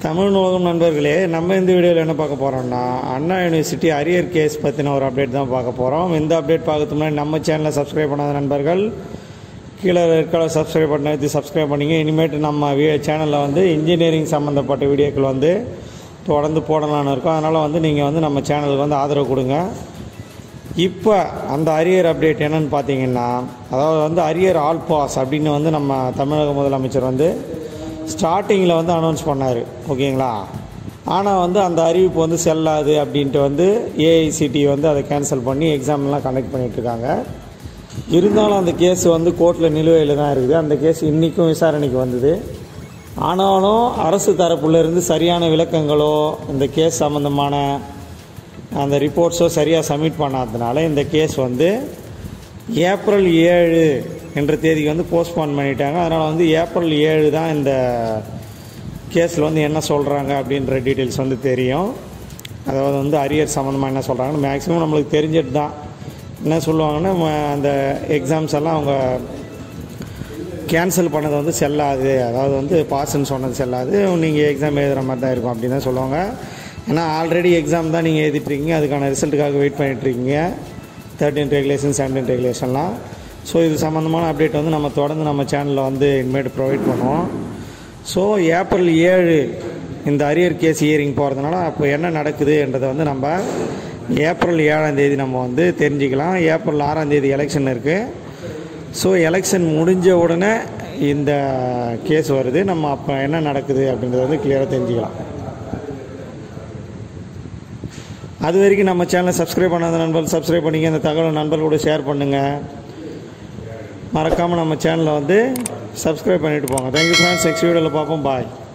தமிழ் நூலகம் நண்பர்களே, நம்ம இந்த வீடியோவில் என்ன பார்க்க போகிறோம்னா அண்ணா யூனிவர்சிட்டி அரியர் கேஸ் பற்றின ஒரு அப்டேட் தான் பார்க்க போகிறோம். இந்த அப்டேட் பார்க்கறதுக்கு முன்னாடி நம்ம சேனலை சப்ஸ்கிரைப் பண்ணாத நண்பர்கள் கீழே இருக்கிற சப்ஸ்கிரைப் பண்ண எடுத்து சப்ஸ்கிரைப் பண்ணிங்க. இனிமேட்டு நம்ம சேனலில் வந்து இன்ஜினியரிங் சம்மந்தப்பட்ட வீடியோக்கள் வந்து தொடர்ந்து போடலான்னு இருக்கோம். அதனால் நீங்கள் நம்ம சேனலுக்கு ஆதரவு கொடுங்க. இப்போ அந்த அரியர் அப்டேட் என்னென்னு பார்த்தீங்கன்னா, அதாவது அரியர் ஆல் பாஸ் அப்படின்னு நம்ம தமிழக முதலமைச்சர் ஸ்டார்டிங்கில் அனௌன்ஸ் பண்ணார். ஓகேங்களா? ஆனால் அந்த அறிவிப்பு செல்லாது அப்படின்ட்டு ஏஐசிடி அதை கேன்சல் பண்ணி எக்ஸாம்லாம் கண்டக்ட் பண்ணிகிட்ருக்காங்க. இருந்தாலும் அந்த கேஸ் கோர்ட்டில் நிலுவையில் தான் இருக்குது. அந்த கேஸ் இன்றைக்கும் விசாரணைக்கு வந்தது. ஆனாலும் அரசு தரப்புலேருந்து சரியான விளக்கங்களோ இந்த கேஸ் சம்மந்தமான அந்த ரிப்போர்ட்ஸோ சரியாக சப்மிட் பண்ணாததுனால இந்த கேஸ் ஏப்ரல் 7 என்ற தேதிக்கு போஸ்ட்போன் பண்ணிட்டாங்க. அதனால் ஏப்ரல் 7 தான் இந்த கேஸில் என்ன சொல்கிறாங்க அப்படின்ற டீட்டெயில்ஸ் தெரியும். அதாவது அரியர் சம்மந்தமாக என்ன சொல்கிறாங்கன்னு மேக்ஸிமம் நம்மளுக்கு தெரிஞ்சது தான். என்ன சொல்லுவாங்கன்னா, அந்த எக்ஸாம்ஸ் எல்லாம் அவங்க கேன்சல் பண்ணது செல்லாது, அதாவது பாஸ்ன்னு சொன்னது செல்லாது, நீங்கள் எக்ஸாம் எழுதுகிற மாதிரி தான் இருக்கும் அப்படின்னு தான் சொல்லுவாங்க. ஏன்னா ஆல்ரெடி எக்ஸாம் தான் நீங்கள் எழுதிட்டுருக்கீங்க, அதுக்கான ரிசல்ட்டுக்காக வெயிட் பண்ணிகிட்ருக்கீங்க. 13 ரெகுலேஷன் 17 ரெகுலேஷன்லாம். ஸோ இது சம்மந்தமான அப்டேட் நம்ம தொடர்ந்து நம்ம சேனலில் இனிமேட்டு ப்ரொவைட் பண்ணுவோம். ஸோ ஏப்ரல் 7 இந்த அரியர் கேஸ் ஹியரிங் போகிறதுனால அப்போ என்ன நடக்குதுன்றதை நம்ம ஏப்ரல் 7ஆம் தேதி நம்ம தெரிஞ்சுக்கலாம். ஏப்ரல் 6ஆம் தேதி எலெக்ஷன் இருக்குது. ஸோ எலெக்ஷன் முடிஞ்ச உடனே இந்த கேஸ் வருது. நம்ம அப்போ என்ன நடக்குது அப்படின்றத கிளியராக தெரிஞ்சுக்கலாம். அது வரைக்கும் நம்ம சேனலை சப்ஸ்கிரைப் பண்ணாத நண்பர்கள் சப்ஸ்கிரைப் பண்ணிங்க. அந்த தகவலை நண்பர்களோட ஷேர் பண்ணுங்கள். மறக்காமல் நம்ம சேனலை சப்ஸ்கிரைப் பண்ணிவிட்டு போங்க. Thank you friends. நெக்ஸ்ட் வீடியோவில் பார்ப்போம். பாய்.